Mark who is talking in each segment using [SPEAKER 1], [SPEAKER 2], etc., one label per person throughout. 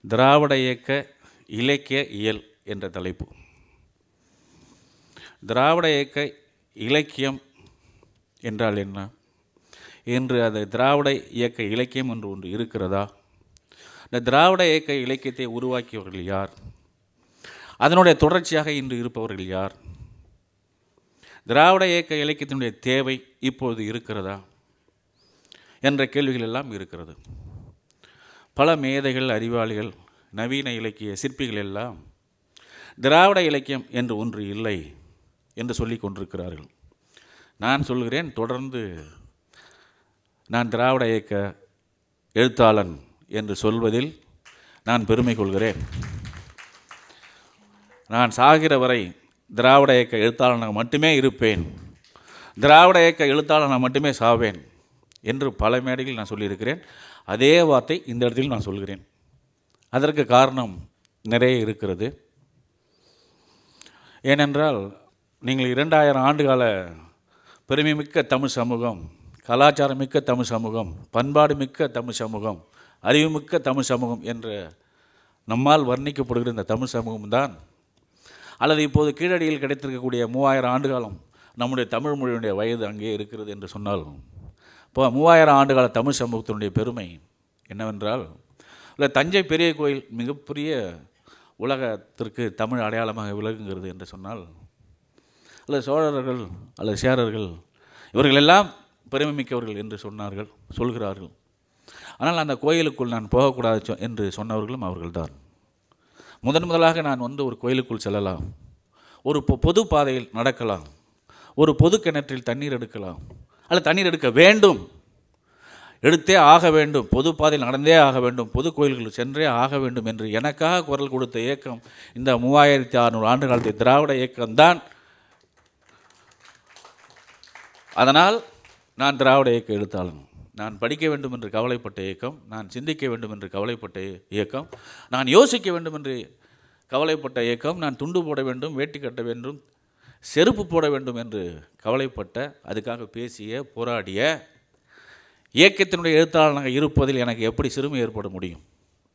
[SPEAKER 1] திராவிட இயக்க இலக்கிய இயல் என்ற தலைப்பு. திராவிட இயக்க இலக்கியம் என்றால் என்ன? என்று அது திராவிட இயக்க இலக்கியம் என்று ஒன்று இருக்கிறதா? இந்த திராவிட இயக்க இலக்கியத்தை உருவாக்கியவர்கள் யார்? அதனுடைய தொடர்ச்சியாக இன்று இருப்பவர்கள் யார்? திராவிட இயக்க இலக்கியத்தினுடைய தேவை இப்பொழுது இருக்கிறதா என்ற கேள்விகள் எல்லாம் இருக்கிறது. பல மேதைகள், அறிவாளிகள், நவீன இலக்கிய சிற்பிகள் எல்லாம் திராவிட இலக்கியம் என்று ஒன்று இல்லை என்று சொல்லி கொண்டிருக்கிறார்கள். நான் சொல்கிறேன், தொடர்ந்து நான் திராவிட இயக்க எழுத்தாளன் என்று சொல்வதில் நான் பெருமை கொள்கிறேன். நான் சாகிற வரை திராவிட இயக்க எழுத்தாளனாக மட்டுமே இருப்பேன், திராவிட இயக்க எழுத்தாளனாக மட்டுமே சாவேன் என்று பல மேடைகளில் நான் சொல்லியிருக்கிறேன். அதே வார்த்தை இந்த இடத்தில் நான் சொல்கிறேன். அதற்கு காரணம் நிறைய இருக்கிறது. ஏனென்றால் நீங்கள் 2000 ஆண்டுகால பெருமைமிக்க தமிழ் சமூகம், கலாச்சாரமிக்க தமிழ் சமூகம், பண்பாடு மிக்க தமிழ் சமூகம், அறிவுமிக்க தமிழ் சமூகம் என்ற நம்மால் வர்ணிக்கப்படுகிற இந்த தமிழ் சமூகம்தான், அல்லது இப்போது கீழடியில் கிடைத்திருக்கக்கூடிய 3000 ஆண்டுகாலம் நம்முடைய தமிழ் மொழியினுடைய வயது அங்கே இருக்கிறது என்று சொன்னால், இப்போ 3000 ஆண்டுகால தமிழ் சமூகத்தினுடைய பெருமை என்னவென்றால், இல்லை தஞ்சை பெரிய கோயில் மிகப்பெரிய உலகத்திற்கு தமிழ் அடையாளமாக விளங்குகிறது என்று சொன்னால், அல்லது சோழர்கள் அல்லது சேரர்கள் இவர்களெல்லாம் பெருமை மிக்கவர்கள் என்று சொல்கிறார்கள். ஆனால் அந்த கோயிலுக்குள் நான் போகக்கூடாது என்று சொன்னவர்களும் அவர்கள்தான். முதலாக நான் ஒரு கோயிலுக்குள் செல்லலாம், ஒரு பொது பாதையில் நடக்கலாம், ஒரு பொது கிணற்றில் தண்ணீர் எடுக்கலாம், அல்லது தண்ணீர் எடுக்க வேண்டும், எடுத்தே ஆக வேண்டும், பொது பாதையில் நடந்தே ஆக வேண்டும், பொது கோயில்கள் சென்றே ஆக வேண்டும் என்று எனக்காக குரல் கொடுத்த இயக்கம் இந்த 3600 ஆண்டு காலத்தை திராவிட இயக்கம்தான். அதனால் நான் திராவிட இயக்க எழுத்தாளன். நான் படிக்க வேண்டும் என்று கவலைப்பட்ட இயக்கம், நான் சிந்திக்க வேண்டும் என்று கவலைப்பட்ட இயக்கம், நான் யோசிக்க வேண்டும் என்று கவலைப்பட்ட இயக்கம், நான் துண்டு போட வேண்டும், வேட்டி கட்ட வேண்டும், செருப்பு போட வேண்டும் என்று கவலைப்பட்ட, அதுக்காக பேசிய, போராடிய இயக்கத்தினுடைய எழுத்தாளனாக இருப்பதில் எனக்கு எப்படி சிறுமை ஏற்பட முடியும்?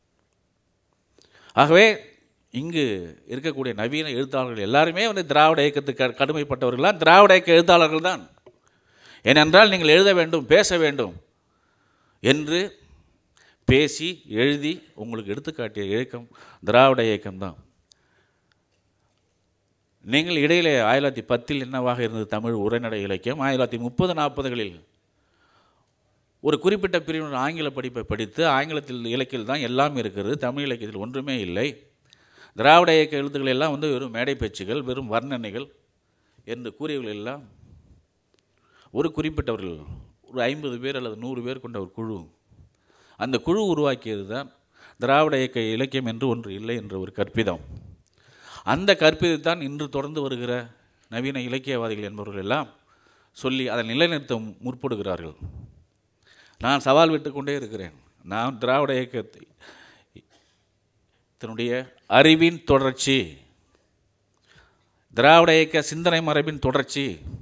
[SPEAKER 1] ஆகவே இங்கு இருக்கக்கூடிய நவீன எழுத்தாளர்கள் எல்லாருமே திராவிட இயக்கத்துக்கு கடுமைப்பட்டவர்கள்தான், திராவிட இயக்க எழுத்தாளர்கள் தான். ஏனென்றால் நீங்கள் எழுத வேண்டும், பேச வேண்டும் என்று பேசி எழுதி உங்களுக்கு எடுத்துக்காட்டிய இயக்கம் திராவிட இயக்கம்தான். நீங்கள் இடையிலே 1910 என்னவாக இருந்தது தமிழ் உரைநடை இலக்கியம், 1930-40களில் ஒரு குறிப்பிட்ட பிரிவினர் ஆங்கில படிப்பை படித்து ஆங்கிலத்தில் இலக்கியம் தான் எல்லாம் இருக்கிறது, தமிழ் இலக்கியத்தில் ஒன்றுமே இல்லை, திராவிட இயக்க எழுத்துக்கள் எல்லாம் வெறும் மேடை பேச்சுகள், வெறும் வர்ணனைகள் என்று கூறியவர்கள் எல்லாம் ஒரு குறிப்பிட்டவர்கள், ஒரு 50 பேர் அல்லது 100 பேர் கொண்ட ஒரு குழு, அந்த குழு உருவாக்கியது தான் திராவிட இயக்க இலக்கியம் என்று ஒன்று இல்லை என்ற ஒரு கற்பிதம். அந்த கற்பிதத்தான் இன்று தொடர்ந்து வருகிற நவீன இலக்கியவாதிகள் என்பவர்கள் எல்லாம் சொல்லி அதை நிலைநிறுத்த முற்படுகிறார்கள். நான் சவால் விட்டு கொண்டே இருக்கிறேன். நான் திராவிட இயக்கத்தினுடைய அறிவின் தொடர்ச்சி, திராவிட இயக்க சிந்தனை மரபின் தொடர்ச்சி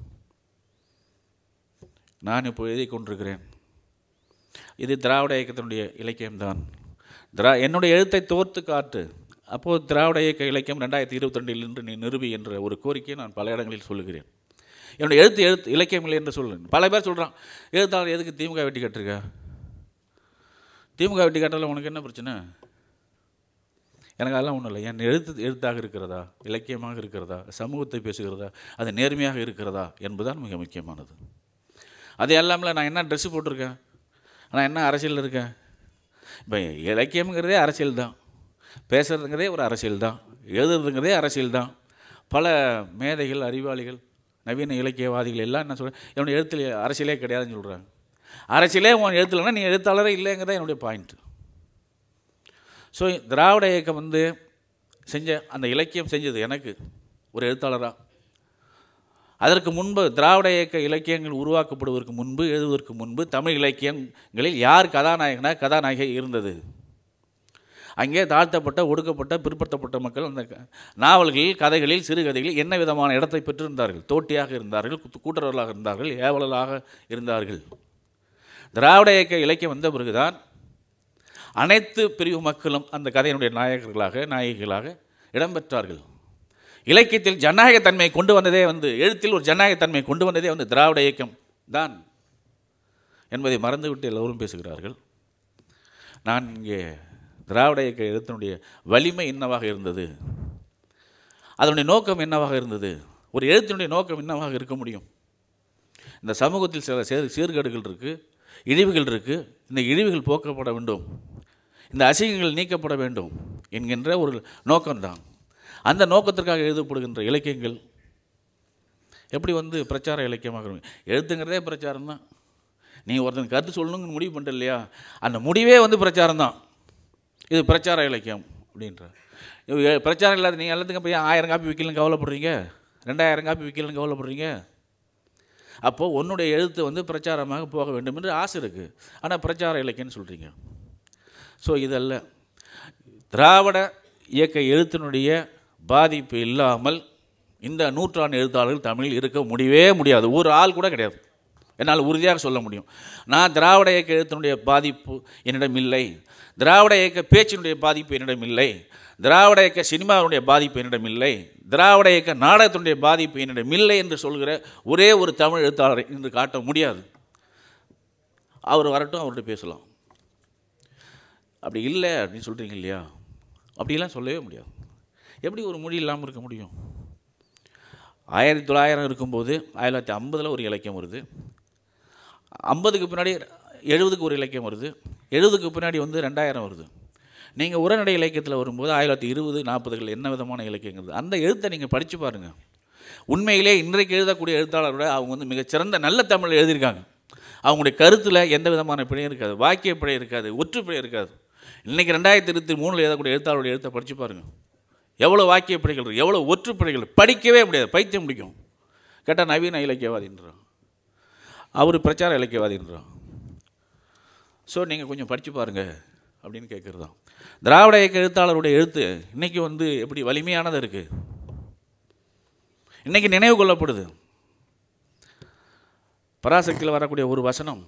[SPEAKER 1] நான் இப்போ எழுதி கொண்டிருக்கிறேன். இது திராவிட இயக்கத்தினுடைய இலக்கியம்தான். என்னுடைய எழுத்தை தோர்த்து காட்டு, அப்போது திராவிட இயக்க இலக்கியம் 2022 என்று நீ நிறுவி என்ற ஒரு கோரிக்கையை நான் பல இடங்களில் சொல்லுகிறேன். என்னுடைய எழுத்து இலக்கியம் இல்லை என்று சொல்லுறேன். பல பேர் சொல்கிறான், எழுத்தாளர் எதுக்கு திமுக வெட்டி கட்டுருக்க? திமுக வெட்டி கட்டால உனக்கு என்ன பிரச்சனை? எனக்கு அதெல்லாம் ஒன்றும் இல்லை. என் எழுத்தாக இருக்கிறதா, இலக்கியமாக இருக்கிறதா, சமூகத்தை பேசுகிறதா, அது நேர்மையாக இருக்கிறதா என்பதுதான் மிக முக்கியமானது. அது எல்லாமே நான் என்ன ட்ரெஸ்ஸு போட்டிருக்கேன், நான் என்ன அரசியலில் இருக்கேன். இப்போ இலக்கியம்ங்கிறதே அரசியல் தான், பேசுகிறதுங்கிறதே ஒரு அரசியல் தான், எழுதுறதுங்கிறதே அரசியல் தான். பல மேதைகள், அறிவாளிகள், நவீன இலக்கியவாதிகள் எல்லாம் என்ன சொல்கிறேன், என்னுடைய எழுத்தில் அரசியலே கிடையாதுன்னு சொல்கிறாங்க. அரசியலே உன் எழுத்துலன்னா நீ எழுத்தாளரே இல்லைங்கிறதான் என்னுடைய பாயிண்ட்டு. ஸோ திராவிட இயக்கம் செஞ்ச அந்த இலக்கியம் செஞ்சது எனக்கு ஒரு எழுத்தாளராக. அதற்கு முன்பு திராவிட இயக்க இலக்கியங்கள் உருவாக்கப்படுவதற்கு முன்பு, எழுதுவதற்கு முன்பு தமிழ் இலக்கியங்களில் யார் கதாநாயகி இருந்தது? அங்கே தாழ்த்தப்பட்ட, ஒடுக்கப்பட்ட, பிற்படுத்தப்பட்ட மக்கள் அந்த நாவல்களில், கதைகளில், சிறுகதைகளில் என்ன விதமான இடத்தை பெற்றிருந்தார்கள்? தோட்டியாக இருந்தார்கள், கூட்டுறவர்களாக இருந்தார்கள், ஏவலர்களாக இருந்தார்கள். திராவிட இயக்க இலக்கியம் வந்த பிறகுதான் அனைத்து பிரிவு மக்களும் அந்த கதையினுடைய நாயகிகளாக இடம்பெற்றார்கள். இலக்கியத்தில் ஜனநாயகத்தன்மை கொண்டு வந்ததே எழுத்தில் ஒரு ஜனநாயகத்தன்மை கொண்டு வந்ததே திராவிட இயக்கம் தான் என்பதை மறந்துவிட்டு எல்லோரும் பேசுகிறார்கள். நான் இங்கே திராவிட இயக்க எழுத்தினுடைய வலிமை என்னவாக இருந்தது, அதனுடைய நோக்கம் என்னவாக இருந்தது, ஒரு எழுத்தினுடைய நோக்கம் என்னவாக இருக்க முடியும்? இந்த சமூகத்தில் சில சீர்கேடுகள் இருக்குது, இழிவுகள் இருக்குது. இந்த இழிவுகள் போக்கப்பட வேண்டும், இந்த அசிங்கங்கள் நீக்கப்பட வேண்டும் என்கின்ற ஒரு நோக்கம்தான். அந்த நோக்கத்திற்காக எழுதப்படுகின்ற இலக்கியங்கள் எப்படி பிரச்சார இலக்கியமாக எழுத்துங்கிறதே பிரச்சாரம் தான். நீ ஒருத்தன் கருத்து சொல்லணுங்கன்னு முடிவு பண்ணிட்ட இல்லையா, அந்த முடிவே பிரச்சாரம் தான். இது பிரச்சார இலக்கியம் அப்படின்ற பிரச்சாரம் இல்லாத நீங்கள் எல்லாத்துக்கும் போய் 1000 காப்பி விற்கலன்னு கவலைப்படுறீங்க, 2000 காப்பி விற்கலன்னு கவலைப்படுறீங்க. அப்போது உன்னுடைய எழுத்து பிரச்சாரமாக போக வேண்டும் என்று ஆசை இருக்குது, ஆனால் பிரச்சார இலக்கியம்னு சொல்கிறீங்க. ஸோ இதல்ல திராவிட இயக்க எழுத்தினுடைய பாதிப்பு இல்லாமல் இந்த நூற்றாண்டு எழுத்தாளர்கள் தமிழில் இருக்க முடியாது. ஒரு ஆள் கூட கிடையாது. என்னால் உறுதியாக சொல்ல முடியும். நான் திராவிட இயக்க எழுத்தினுடைய பாதிப்பு என்னிடம் இல்லை, திராவிட இயக்க பேச்சினுடைய பாதிப்பு என்னிடம் இல்லை, திராவிட இயக்க சினிமாவுடைய பாதிப்பு என்னிடம் இல்லை, திராவிட இயக்க நாடகத்தினுடைய பாதிப்பு என்னிடம் இல்லை என்று சொல்கிற ஒரே ஒரு தமிழ் எழுத்தாளரை இன்று காட்ட முடியாது. அவர் வரட்டும், அவர்கிட்ட பேசலாம். அப்படி இல்லை அப்படின்னு சொல்கிறீங்க இல்லையா, அப்படிலாம் சொல்லவே முடியாது. எப்படி ஒரு மொழி இல்லாமல் இருக்க முடியும்? 1900 இருக்கும்போது 1950 ஒரு இலக்கியம் வருது, 50க்கு பின்னாடி 70க்கு ஒரு இலக்கியம் வருது, 70க்கு பின்னாடி 2000 வருது. நீங்கள் உரைநடை இலக்கியத்தில் வரும்போது 1920, 40கள் என்ன விதமான இலக்கியங்கிறது அந்த எழுத்தை நீங்கள் படித்து பாருங்கள். உண்மையிலே இன்றைக்கு எழுதக்கூடிய எழுத்தாளரோட அவங்க மிகச்சிறந்த நல்ல தமிழ் எழுதியிருக்காங்க. அவங்களுடைய கருத்தில் எந்த விதமான பிழையும் இருக்காது, வாக்கிய பிழை இருக்காது, ஒற்று பிழை இருக்காது. இன்றைக்கி 2023 எழுதக்கூடிய எழுத்தாளருடைய எழுத்தை படித்து பாருங்கள். எவ்வளோ வாக்கிய பிழைகள் இருக்குது, எவ்வளோ ஒற்று பிழைகள், படிக்கவே முடியாது, பைத்தியம் முடிக்கும். கேட்டால் நவீன இலக்கியவாதின்றான், அவர் பிரச்சார இலக்கியவாதின்றான். ஸோ நீங்கள் கொஞ்சம் படித்து பாருங்கள் அப்படின்னு கேட்குறது தான். திராவிட இயக்க எழுத்தாளருடைய எழுத்து இன்றைக்கி எப்படி வலிமையானது இருக்குது, இன்றைக்கி நினைவு கொள்ளப்படுது. பராசக்தியில் வரக்கூடிய ஒரு வசனம்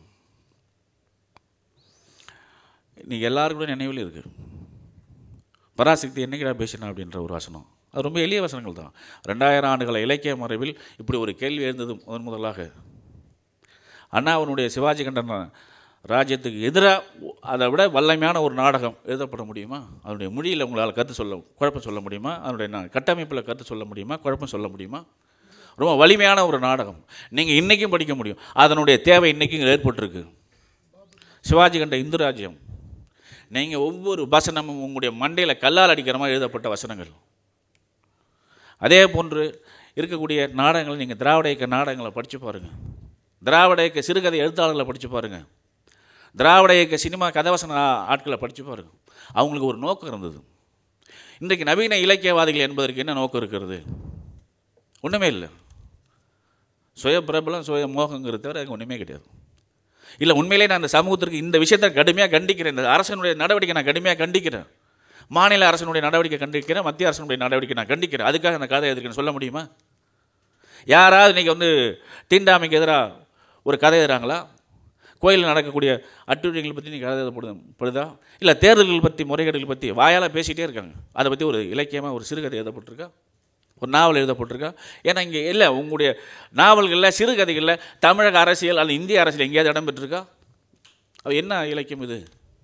[SPEAKER 1] இன்றைக்கி எல்லாருக்கூட நினைவில் இருக்குது. பராசக்தி என்னைக்கிடா பேசினா அப்படின்ற ஒரு வசனம். அது ரொம்ப எளிய வசனங்கள் தான். 2000 ஆண்டுகள இலக்கிய மரபில் இப்படி ஒரு கேள்வி எழுந்தது முதலாக. அண்ணாவனுடைய சிவாஜி கண்டன் ராஜ்யத்துக்கு எதிராக அதை விட வல்லமையான ஒரு நாடகம் எழுதப்பட முடியுமா? அதனுடைய மொழியில் உங்களால் குழப்பம் சொல்ல முடியுமா? அதனுடைய கட்டமைப்பில் கருத்து சொல்ல முடியுமா? குழப்பம் சொல்ல முடியுமா? ரொம்ப வலிமையான ஒரு நாடகம் நீங்கள் இன்றைக்கும் படிக்க முடியும். அதனுடைய தேவை இன்றைக்கும் ஏற்பட்டிருக்கு. சிவாஜி கண்ட இந்து ராஜ்யம், நீங்கள் ஒவ்வொரு வசனமும் உங்களுடைய மண்டையில் கல்லால் அடிக்கிற மாதிரி எழுதப்பட்ட வசனங்கள். அதே போன்று இருக்கக்கூடிய நாடகங்களை நீங்கள் திராவிட இயக்க நாடகங்களை படித்து பாருங்கள், திராவிட இயக்க சிறுகதை எழுத்தாளர்களை படித்து பாருங்கள், திராவிட இயக்க சினிமா கதவசன ஆட்களை படித்து பாருங்கள். அவங்களுக்கு ஒரு நோக்கம் இருந்தது. இன்றைக்கு நவீன இலக்கியவாதிகள் என்பதற்கு என்ன நோக்கம் இருக்கிறது? ஒன்றுமே இல்லை. சுய பிரபலம், சுய மோகங்கிறது தவிர அங்கே ஒன்றுமே கிடையாது. இல்லை, உண்மையிலே நான் இந்த சமூகத்திற்கு இந்த விஷயத்தை கடுமையாக கண்டிக்கிறேன். இந்த அரசனுடைய நடவடிக்கை நான் கடுமையாக கண்டிக்கிறேன். மாநில அரசனுடைய நடவடிக்கை கண்டிக்கிறேன், மத்திய அரசனுடைய நடவடிக்கை நான் கண்டிக்கிறேன். அதுக்காக அந்த கதை எதிர்க்குன்னு சொல்ல முடியுமா? யாராவது இன்றைக்கி தீண்டாமைக்கு எதிராக ஒரு கதை எழுதுறாங்களா? கோயிலில் நடக்கக்கூடிய அட்டுழியங்களை பற்றி நீங்கள் கதை எழுதப்படுதா? இல்லை தேர்தல்கள் பற்றி, முறைகேடுகள் பற்றி வாயால் பேசிகிட்டே இருக்காங்க. அதை பற்றி ஒரு இலக்கியமாக ஒரு சிறுகதை எழுதப்பட்டிருக்கா, ஒரு நாவல் எழுதப்பட்டிருக்கா? ஏன்னா இங்கே இல்லை, உங்களுடைய நாவல்களில் சிறுகதைகளில் தமிழக அரசியல் அல்லது இந்திய அரசியல் எங்கேயாவது இடம் பெற்றிருக்கா? அது என்ன இலக்கியம் இது?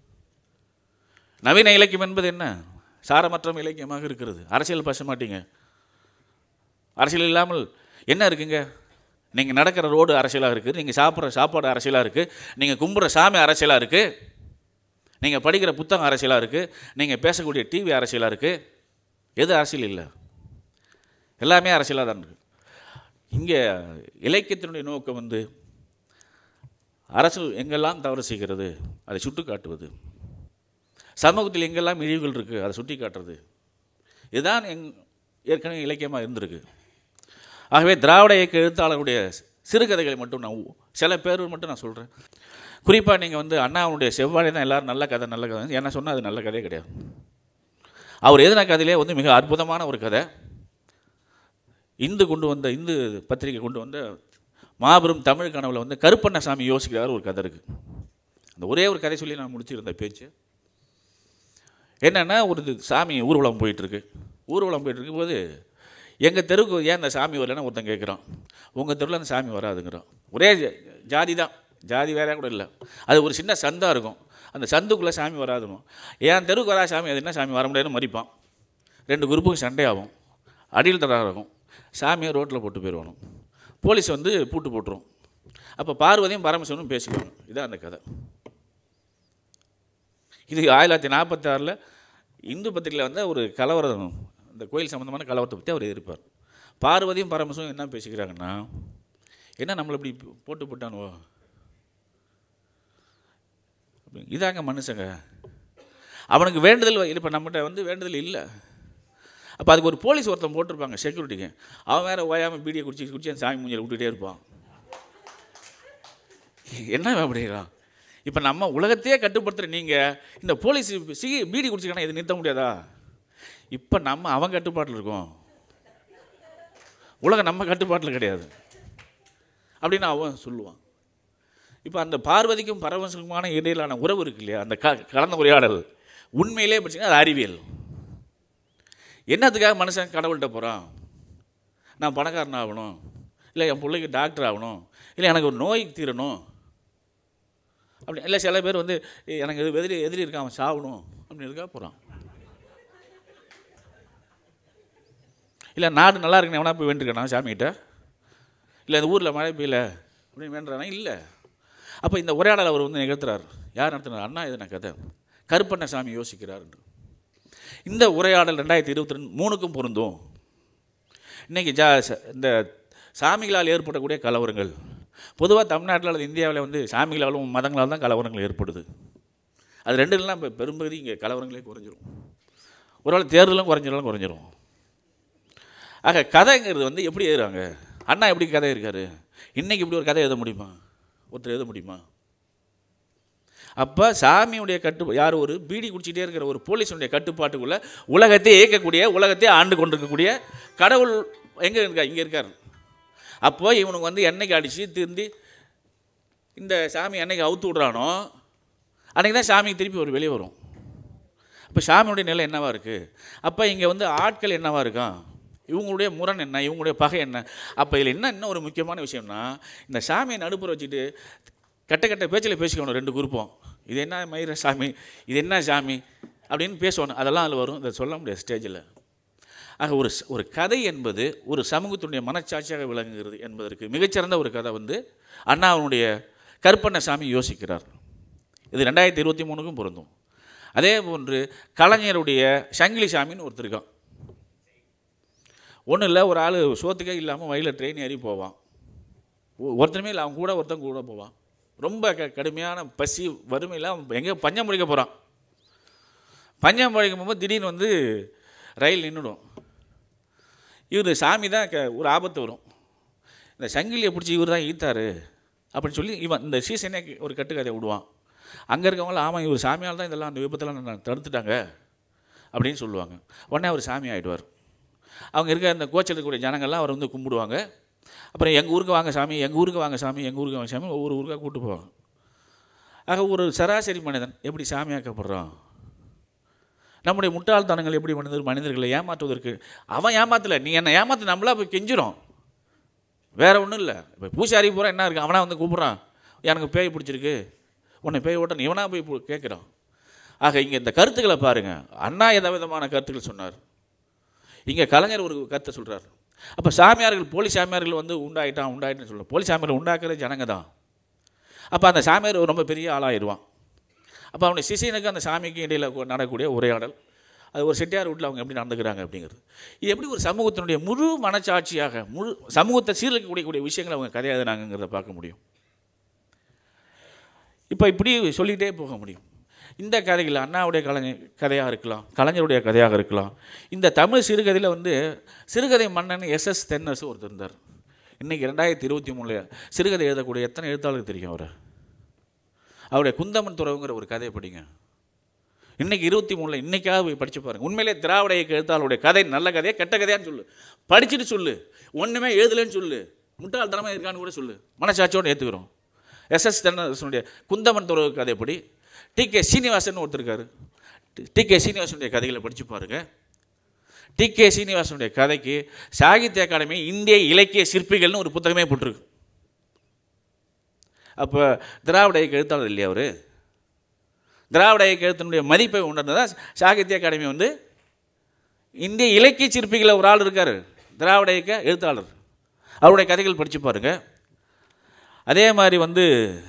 [SPEAKER 1] நவீன இலக்கியம் என்பது என்ன? சாரமற்ற இலக்கியமாக இருக்கிறது. அரசியல் பேச மாட்டீங்க. அரசியல் இல்லாமல் என்ன இருக்குங்க? நீங்கள் நடக்கிற ரோடு அரசியலாக இருக்குது, நீங்கள் சாப்பிட்ற சாப்பாடு அரசியலாக இருக்குது, நீங்கள் கும்பிட்ற சாமி அரசியலாக இருக்குது, நீங்கள் படிக்கிற புத்தகம் அரசியலாக இருக்குது, நீங்கள் பேசக்கூடிய டிவி அரசியலாக இருக்குது. எது அரசியல் இல்லை? எல்லாமே அரசியலாக தான் இருக்குது. இங்கே இலக்கியத்தினுடைய நோக்கம் அரசு எங்கெல்லாம் தவறு செய்கிறது அதை சுட்டி காட்டுவது, சமூகத்தில் எங்கெல்லாம் இழிவுகள் இருக்குது அதை சுட்டி காட்டுறது. இதுதான் ஏற்கனவே இலக்கியமாக இருந்திருக்கு. ஆகவே திராவிட இயக்க எழுத்தாளர்களுடைய சிறுகதைகளை மட்டும் நான் சில பேர் மட்டும் நான் சொல்கிறேன். குறிப்பாக நீங்கள் அண்ணாவுடைய செவ்வாழை தான் எல்லோரும் நல்ல கதை நல்ல கதை என்ன சொன்னால் அது நல்ல கதையே கிடையாது. அவர் எதின கதையிலே மிக அற்புதமான ஒரு கதை. இந்து பத்திரிகை கொண்டு வந்த மாபெரும் தமிழ் கனவுல கருப்பண்ணசாமி யோசிக்கிறார் ஒரு கதை இருக்குது. அந்த ஒரே ஒரு கதை சொல்லி நான் முடிச்சிருந்த பேச்சு. என்னென்னா ஒரு சாமி ஊர்வலம் போயிட்டுருக்கு. ஊர்வலம் போயிட்டுருக்கும்போது எங்கள் தெருவுக்கு ஏன் அந்த சாமி வரலன்னா ஒருத்தன் கேட்குறான். உங்கள் தெருவில் அந்த சாமி வராதுங்கிறான். ஒரே ஜாதி தான், ஜாதி வேறையாக கூட இல்லை. அது ஒரு சின்ன சந்தாக இருக்கும், அந்த சந்துக்குள்ளே சாமி வராதுணும். என் தெருவுக்கு வரா சாமி அது என்ன சாமி வர முடியாதுன்னு மறிப்பான். 2 குரூப்புக்கு சண்டை ஆகும், அடியில் தராக இருக்கும். சாமியை ரோட்டில் போட்டு போயிடுவானும். போலீஸ் வந்து பூட்டு போட்டுரும். அப்போ பார்வதியும் பரமசிவனும் பேசிக்குவாங்க. இதுதான் அந்த கதை. இது 1946 இந்து பத்திரிகையில் வந்து ஒரு கலவரம், இந்த கோயில் சம்மந்தமான கலவரத்தை பற்றி அவர் இருப்பார். பார்வதியும் பரமசிவம் என்ன பேசிக்கிறாங்கன்னா, என்ன நம்மளை இப்படி போட்டு போட்டானுவோ, இதாங்க மனுஷங்க. அவனுக்கு வேண்டுதல் இப்போ நம்மகிட்ட வந்து வேண்டுதல் இல்லை. அப்போ அதுக்கு ஒரு போலீஸ் ஒருத்தன் போட்டிருப்பாங்க செக்யூரிட்டிக்கு. அவன் வேறு ஓயாமல் பீடியை குடிச்சு அந்த சாமி மூஞ்சியில் விட்டுகிட்டே இருப்பான். என்ன அப்படிங்கிறான். இப்போ நம்ம உலகத்தையே கட்டுப்படுத்துகிற நீங்கள் இந்த போலீஸ் பீடி குடிச்சிக்கணும், இதை நிறுத்த முடியாதா? இப்போ நம்ம அவன் கட்டுப்பாட்டில் இருக்கோம், உலகம் நம்ம கட்டுப்பாட்டில் கிடையாது அப்படின்னு அவன் சொல்லுவான். இப்போ அந்த பார்வதிக்கும் பரமசிவனுக்குமான இடையிலான உறவு இருக்கு இல்லையா, அந்த கலந்த உரையாடல் உண்மையிலே படிச்சிங்கன்னா அது அறிவியல். என்னத்துக்காக மனுஷன் கடவுள்கிட்ட போகிறான்? நான் பணக்காரன் ஆகணும், இல்லை என் பிள்ளைக்கு டாக்டர் ஆகணும், இல்லை எனக்கு ஒரு நோய் தீரணும் அப்படி இல்லை. சில பேர் வந்து எனக்கு எதிரி இருக்கான் அவன் சாகணும் அப்படின்னு இருக்கா போகிறான். இல்லை நாடு நல்லா இருக்குன்னு எவனா போய் வேண்டிருக்கானா சாமிகிட்ட? இல்லை இந்த ஊரில் மழை பெய்யல அப்படின்னு வேண்டுறானா? இல்லை. அப்போ இந்த உரையாடல் அவர் வந்து நிகழ்த்துறார். யார் நடத்துனார்? அண்ணா எதுனா கதை கருப்பண்ண சாமி யோசிக்கிறார். இந்த உரையாடல் 2023க்கும் பொருந்தும். இன்றைக்கி இந்த சாமிகளால் ஏற்படக்கூடிய கலவரங்கள் பொதுவாக தமிழ்நாட்டில் அல்லது இந்தியாவில் வந்து சாமிகளாலும் மதங்களால் தான் கலவரங்கள் ஏற்படுது. அது ரெண்டுலாம் இப்போ பெரும்பகுதி இங்கே கலவரங்களே குறைஞ்சிரும். ஒருவேளை தேர்தலும் குறைஞ்சிரும். ஆக கதைங்கிறது வந்து எப்படி எழுதுறாங்க? அண்ணா எப்படி கதை இருக்காரு? இன்றைக்கி இப்படி ஒரு கதை எழுத முடியுமா? ஒருத்தர் எழுத முடியுமா? அப்போ சாமியுடைய யார் ஒரு பீடி குடிச்சிட்டே இருக்கிற ஒரு போலீஸுடைய கட்டுப்பாட்டுக்குள்ளே உலகத்தை இயக்கக்கூடிய, உலகத்தை ஆண்டு கொண்டிருக்கக்கூடிய கடவுள் எங்கே இருக்கா? இங்கே இருக்கார். அப்போ இவனுக்கு வந்து எண்ணெய்க்கு அடித்து திருந்தி இந்த சாமி எண்ணெய்க்கு அவுத்து விட்றானோ அன்றைக்கி தான் சாமிக்கு திருப்பி ஒரு வெளியே வரும். அப்போ சாமியுடைய நிலை என்னவாக இருக்குது? அப்போ இங்கே வந்து ஆட்கள் என்னவாக இருக்கான்? இவங்களுடைய முரண் என்ன? இவங்களுடைய பகை என்ன? அப்போ இதில் இன்னும் ஒரு முக்கியமான விஷயம்னா, இந்த சாமியை நடுப்புற வச்சுட்டு கட்ட பேச்சில் பேசிக்கணும் 2 குரூப்பும். இது என்ன மயிர சாமி, இது என்ன சாமி அப்படின்னு பேசணும். அதெல்லாம் அதில் வரும், இதை சொல்ல முடியாது ஸ்டேஜில். ஆக ஒரு கதை என்பது ஒரு சமூகத்தினுடைய மனச்சாட்சியாக விளங்குகிறது என்பதற்கு மிகச்சிறந்த ஒரு கதை வந்து அண்ணாவுடைய கருப்பண்ண சாமி யோசிக்கிறார். இது 2023க்கும் பொருந்தும். அதே போன்று கலைஞருடைய சங்கிலி சாமின்னு ஒருத்தர் இருக்கான். ஒன்றும் இல்லை, ஒரு ஆள் சோத்துக்கே இல்லாமல் வயலில் ட்ரெயின் ஏறி போவான். ஒருத்தருமே இல்லை, அவன் ஒருத்தன் கூட போவான். ரொம்ப கடுமையான பசி வறுமையில் அவன் எங்கே பஞ்சம் முடிக்க போகிறான். பஞ்சம் முடிக்கும் போகும்போது திடீர்னு வந்து ரயில் நின்றுடும். இவர் சாமி தான் ஒரு ஆபத்து வரும். இந்த சங்கிலியை பிடிச்சி இவர் தான் ஈத்தார் அப்படின்னு சொல்லி இவன் இந்த சீசனே ஒரு கட்டுக்கதையை விடுவான். அங்கே இருக்கவங்களாம் ஆமாம் இவர் சாமியால் தான் இதெல்லாம் அந்த விபத்தெல்லாம் நான் தடுத்துட்டாங்க அப்படின்னு சொல்லுவாங்க. உடனே அவர் சாமி ஆகிடுவார். அவங்க இருக்க அந்த கோச்சில் இருக்கக்கூடிய ஜனங்கள்லாம் அவர் வந்து கும்பிடுவாங்க. அப்புறம் எங்கள் ஊருக்கு வாங்க சாமி, எங்கள் ஊருக்கு வாங்க சாமி, எங்கள் ஊருக்கு வாங்க சாமி, ஒவ்வொரு ஊருக்காக கூப்பிட்டு போவாங்க. ஆக ஒரு சராசரி மனிதன் எப்படி சாமியாக்கப்படுறான்? நம்முடைய முட்டாள்தனங்கள் எப்படி மனிதர்களை ஏமாற்றுவதற்கு அவன் ஏமாற்றலை, நீ என்னை ஏமாற்ற நம்மளா போய் கெஞ்சிரும். வேறு ஒன்றும் இல்லை. இப்போ பூசாரி பூரா என்ன இருக்குது, அவனா வந்து கூப்பிட்றான், எனக்கு பேய் பிடிச்சிருக்கு உன்னை பேய் ஓட்டணும், இவனா போய் கேட்குறான். ஆக இங்கே இந்த கருத்துக்களை பாருங்கள். அண்ணா எந்த விதமான கருத்துக்கள் சொன்னார், இங்கே கலைஞர் ஒரு கருத்தை சொல்கிறார். அப்போ சாமியார்கள் போலி சாமியார்கள் வந்து உண்டாயிட்டான்னு சொல்ல, போலி சாமியார்கள் உண்டாக்குற ஜனங்க தான். அப்போ அந்த சாமியார் ரொம்ப பெரிய ஆளாகிடுவான். அப்போ அவனுடைய சிஷியனுக்கு அந்த சாமிக்கு இடையில் நடக்கக்கூடிய உரையாடல், அது ஒரு செட்டியார் வீட்டில் அவங்க எப்படி நடந்துக்கிறாங்க அப்படிங்கிறது. இது எப்படி ஒரு சமூகத்தினுடைய முழு மனச்சாட்சியாக முழு சமூகத்தை சீர்கூடிய விஷயங்களை அவங்க கதையாதுனாங்கிறத பார்க்க முடியும். இப்போ இப்படி சொல்லிகிட்டே போக முடியும். இந்த கதைகள் அண்ணாவுடைய கதையாக இருக்கலாம், கலைஞருடைய கதையாக இருக்கலாம். இந்த தமிழ் சிறுகதையில் வந்து சிறுகதை மன்னன் ஏ.எஸ தென்னரசு ஒருத்தர் இருந்தார். இன்றைக்கி 2023 சிறுகதை எழுதக்கூடிய எத்தனை எழுத்தாளருக்கு தெரியும் அவருடைய குந்தமன் துறவுங்கிற ஒரு கதையை படிங்க. இன்றைக்கி 23 இன்றைக்காக போய் படித்து பாருங்கள். உண்மையிலே திராவிட இயக்க எழுத்தாளருடைய கதை நல்ல கதையாக கெட்ட கதையான்னு சொல்லு, படிச்சுட்டு சொல்லு, ஒன்றுமே எழுதலைன்னு சொல்லு, முட்டாள்தனமாக இருக்கான்னு கூட சொல்லு, மனசாட்சியோடு ஏற்றுக்கிறோம். ஏ.எஸ தென்னரசனுடைய குந்தமன் துறவு கதைப்படி டி.கே. சீனிவாசன் ஒருத்தர் இருக்கார். டி.கே. சீனிவாசனுடைய கதைகளை படித்து பாருங்கள். டி.கே. சீனிவாசனுடைய கதைக்கு சாகித்ய அகாடமி இந்திய இலக்கிய சிற்பிகள்னு ஒரு புத்தகமே போட்டிருக்கு. அப்போ திராவிட இயக்க எழுத்தாளர் இல்லையா அவர்? திராவிட இயக்க எழுத்தினுடைய மதிப்பை உணர்ந்ததான் சாகித்ய அகாடமி வந்து இந்திய இலக்கிய சிற்பிகளில் ஒரு ஆள் இருக்கார், திராவிட இயக்க எழுத்தாளர். அவருடைய கதைகள் படித்து பாருங்கள். அதே மாதிரி வந்து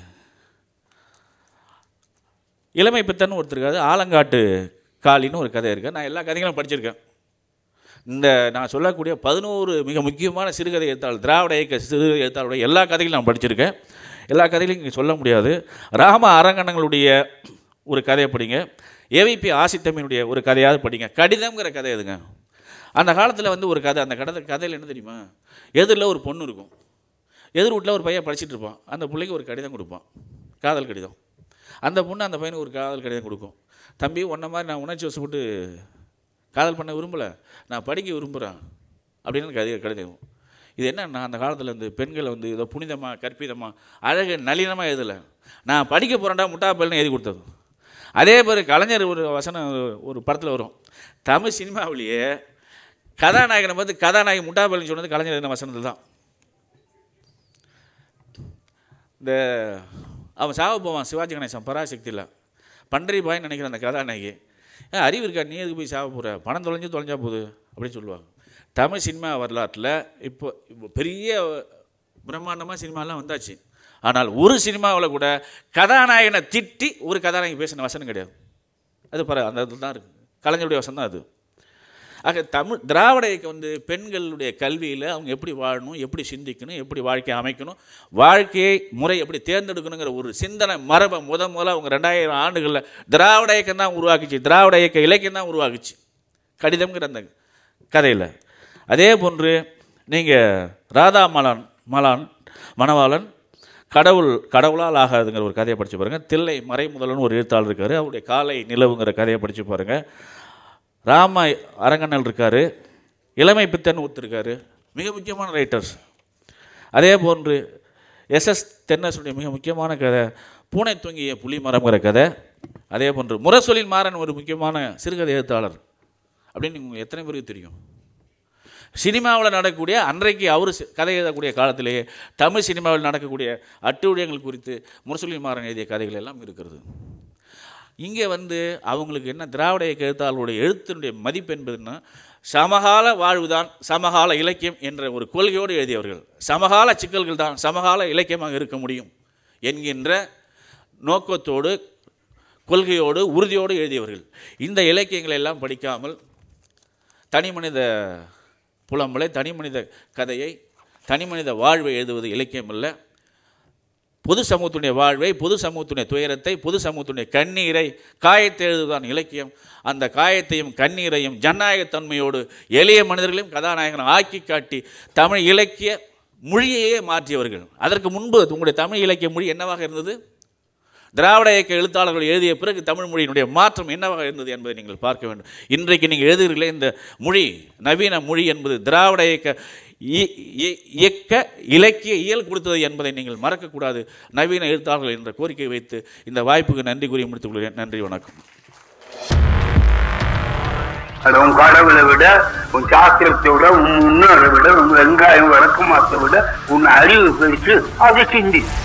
[SPEAKER 1] இளமை பித்தன்னு ஒருத்தர் இருக்காது, ஆலங்காட்டு காளின்னு ஒரு கதை இருக்குது. நான் எல்லா கதைகளும் படிச்சிருக்கேன். இந்த நான் சொல்லக்கூடிய 11 மிக முக்கியமான சிறுகதை எழுத்தாளர், திராவிட இயக்க சிறுகதை எழுத்தாளருடைய எல்லா கதைகளும் நான் படிச்சிருக்கேன். எல்லா கதைகளையும் இங்கே சொல்ல முடியாது. ராம அரங்கணங்களுடைய ஒரு கதையை படிங்க, ஏவிபி ஆசித்தமினுடைய ஒரு கதையாவது படிங்க. கடிதம்ங்கிற கதை எதுங்க? அந்த காலத்தில் வந்து ஒரு கதை, அந்த கதையில் என்ன தெரியுமா, எதிரில் ஒரு பொண்ணு இருக்கும், எதிர் வீட்டில் ஒரு பையன் படிச்சுட்டு இருப்பான், அந்த பிள்ளைக்கு ஒரு கடிதம் கொடுப்பான், காதல் கடிதம். அந்த பொண்ணு அந்த பையனுக்கு ஒரு காதல் கடிதம் கொடுக்கும். தம்பி, உன்ன மாதிரி நான் உணர்ச்சி வசப்பட்டு காதல் பண்ண விரும்பலை, நான் படிக்க விரும்புகிறேன் அப்படின்னு கடிதம். இது என்னன்னா, அந்த காலத்தில் வந்து பெண்களை வந்து ஏதோ புனிதமாக கற்பிதமாக அழகு நளினமாக எழுதலை, நான் படிக்க போகிறேன்டா முட்டா பையன்னு எழுதி கொடுத்தது. அதே மாதிரி கலைஞர் ஒரு வசனம் ஒரு படத்தில் வரும், தமிழ் சினிமாவிலேயே கதாநாயகனை பார்த்து கதாநாயகி முட்டா பையன் சொன்னது கலைஞர் என்ன வசனத்தில் தான். இந்த அவன் சாவ போவான் சிவாஜி கணேசன் பராசக்தியில், பண்டரி பாயின்னு நினைக்கிற அந்த கதாநாயகி, அறிவு இருக்கா நீ எதுக்கு போய் சாவ போகிற, பணம் தொலைஞ்சா போகுது அப்படின்னு சொல்லுவாங்க. தமிழ் சினிமா வரலாற்றில் இப்போ பெரிய பிரம்மாண்டமாக சினிமாலாம் வந்தாச்சு. ஆனால் ஒரு சினிமாவில் கூட கதாநாயகனை திட்டி ஒரு கதாநாயகி பேசின வசனம் கிடையாது. அது அந்த இது தான் இருக்குது, கலைஞருடைய வசனம் தான் அது. ஆக திராவிட இயக்கம் வந்து பெண்களுடைய கல்வியில் அவங்க எப்படி வாழணும், எப்படி சிந்திக்கணும், எப்படி வாழ்க்கையை அமைக்கணும், வாழ்க்கையை முறை எப்படி தேர்ந்தெடுக்கணுங்கிற ஒரு சிந்தனை மரபை முதல்ல அவங்க 2000 ஆண்டுகளில் திராவிட இயக்கம் தான் உருவாக்குச்சு, திராவிட இயக்க இலக்கியம் தான் உருவாக்குச்சு கடிதம்ங்கிற அந்த கதையில். அதே போன்று நீங்கள் ராதா மணவாளன் கடவுளால் ஆகாதுங்கிற ஒரு கதையை படித்து பாருங்கள். தில்லை மறைமுதல்னு ஒரு எழுத்தாளர் இருக்கார், அவருடைய காலை நிலவுங்கிற கதையை படித்து பாருங்கள். ராம அரங்கண்ணல் இருக்கார், இளமை பித்தன் ஒருத்தருக்கார், மிக முக்கியமான ரைட்டர்ஸ். அதே போன்று ஏ.எஸ தென்னரசுடைய மிக முக்கியமான கதை பூனை தூங்கிய புலி மரம்ங்கிற கதை. அதே போன்று முரசொலின் மாறன் ஒரு முக்கியமான சிறுகதை எழுத்தாளர் அப்படின்னு உங்களுக்கு எத்தனை பேருக்கு தெரியும்? சினிமாவில் நடக்கக்கூடிய அன்றைக்கு அவர் கதை எழுதக்கூடிய காலத்திலேயே தமிழ் சினிமாவில் நடக்கக்கூடிய அட்டூழியங்கள் குறித்து முரசொலின் மாறன் எழுதிய கதைகள் எல்லாம் இருக்கிறது. இங்கே வந்து அவங்களுக்கு என்ன, திராவிட இயக்க எழுத்தாளர்களுடைய எழுத்தினுடைய மதிப்பு என்பதுன்னா சமகால வாழ்வுதான் சமகால இலக்கியம் என்ற ஒரு கொள்கையோடு எழுதியவர்கள். சமகால சிக்கல்கள் தான் சமகால இலக்கியமாக இருக்க முடியும் என்கின்ற நோக்கத்தோடு கொள்கையோடு உறுதியோடு எழுதியவர்கள். இந்த இலக்கியங்களை எல்லாம் படிக்காமல் தனிமனித புலம்பலை, தனிமனித கதையை, தனிமனித வாழ்வை எழுதுவது இலக்கியம் அல்ல. பொது சமூகத்துடைய வாழ்வை, பொது சமூகத்துடைய துயரத்தை, பொது சமூகத்துடைய கண்ணீரை, காயத்தை எழுதுவதுதான் இலக்கியம். அந்த காயத்தையும் கண்ணீரையும் ஜனநாயகத்தன்மையோடு எளிய மனிதர்களையும் கதாநாயகனை ஆக்கி காட்டி தமிழ் இலக்கிய மொழியையே மாற்றியவர்கள். அதற்கு முன்பு உங்களுடைய தமிழ் இலக்கிய மொழி என்னவாக இருந்தது? திராவிட இயக்க எழுத்தாளர்கள் எழுதிய பிறகு தமிழ் மொழியினுடைய மாற்றம் என்னவாக இருந்தது என்பதை நீங்கள் பார்க்க வேண்டும். இன்றைக்கு நீங்கள் எழுதுகிறீர்களே இந்த மொழி, நவீன மொழி என்பது திராவிட இயக்க இலக்கிய இயல் கொடுத்தது என்பதை நீங்கள் மறக்கக்கூடாது. நவீன எழுத்தாளர்கள் என்ற கோரிக்கை வைத்து இந்த வாய்ப்புக்கு நன்றி கூறி முடித்துக் கொள்கிறேன். நன்றி, வணக்கம்.
[SPEAKER 2] உன் கடவுளை விட, உன் சாஸ்திரத்தை விட, உன் முன்னோரை விட, உன் வெங்காயம் வழக்கமாத்தை விட உன் அறிவு பெருசு, அதை சிந்தி.